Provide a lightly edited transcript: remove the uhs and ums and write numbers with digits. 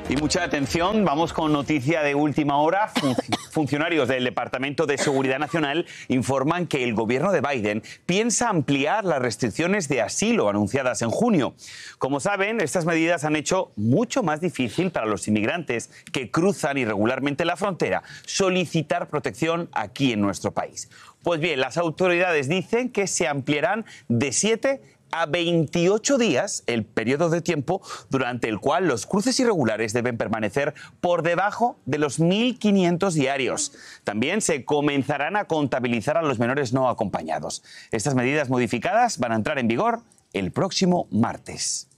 Y mucha atención, vamos con noticia de última hora. Funcionarios del Departamento de Seguridad Nacional informan que el Gobierno de Biden piensa ampliar las restricciones de asilo anunciadas en junio. Como saben, estas medidas han hecho mucho más difícil para los inmigrantes que cruzan irregularmente la frontera solicitar protección aquí en nuestro país. Pues bien, las autoridades dicen que se ampliarán de 7 a 28 días el periodo de tiempo durante el cual los cruces irregulares deben permanecer por debajo de los 1.500 diarios. También se comenzarán a contabilizar a los menores no acompañados. Estas medidas modificadas van a entrar en vigor el próximo martes.